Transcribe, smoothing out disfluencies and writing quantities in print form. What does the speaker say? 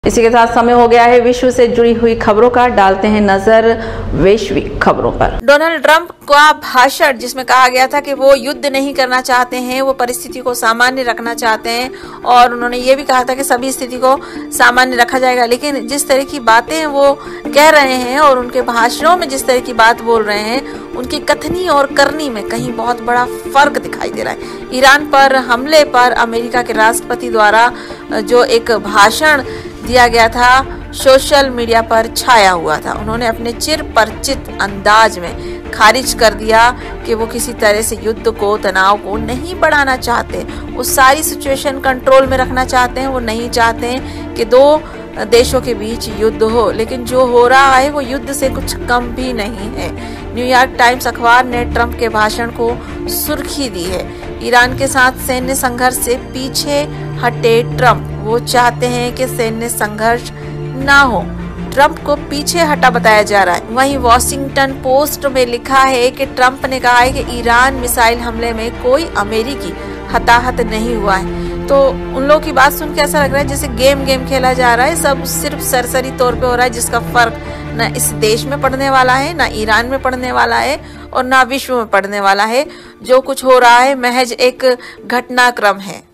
इसी के साथ समय हो गया है विश्व से जुड़ी हुई खबरों का। डालते हैं नजर वैश्विक खबरों पर। डोनाल्ड ट्रंप का भाषण जिसमें कहा गया था कि वो युद्ध नहीं करना चाहते हैं, वो परिस्थिति को सामान्य रखना चाहते हैं और उन्होंने ये भी कहा था कि सभी स्थिति को सामान्य रखा जाएगा। लेकिन जिस तरह की बातें वो कह रहे हैं और उनके भाषणों में जिस तरह की बात बोल रहे हैं, उनकी कथनी और करनी में कहीं बहुत बड़ा फर्क दिखाई दे रहा है। ईरान पर हमले पर अमेरिका के राष्ट्रपति द्वारा जो एक भाषण दिया गया था सोशल मीडिया पर छाया हुआ था। उन्होंने अपने चिर परिचित अंदाज में खारिज कर दिया कि वो किसी तरह से युद्ध को, तनाव को नहीं बढ़ाना चाहते। वो सारी सिचुएशन कंट्रोल में रखना चाहते हैं। वो नहीं चाहते हैं कि दो देशों के बीच युद्ध हो, लेकिन जो हो रहा है वो युद्ध से कुछ कम भी नहीं है। न्यूयॉर्क टाइम्स अखबार ने ट्रंप के भाषण को सुर्खी दी है, ईरान के साथ सैन्य संघर्ष से पीछे हटे ट्रंप। वो चाहते हैं कि सैन्य संघर्ष ना हो, ट्रंप को पीछे हटा बताया जा रहा है। वहीं वॉशिंगटन पोस्ट में लिखा है कि ट्रंप ने कहा है कि ईरान मिसाइल हमले में कोई अमेरिकी हताहत नहीं हुआ है। तो उन लोगों की बात सुन के ऐसा लग रहा है जैसे गेम खेला जा रहा है, सब सिर्फ सरसरी तौर पे हो रहा है, जिसका फर्क न इस देश में पड़ने वाला है, ना ईरान में पड़ने वाला है और ना विश्व में पड़ने वाला है। जो कुछ हो रहा है महज एक घटनाक्रम है।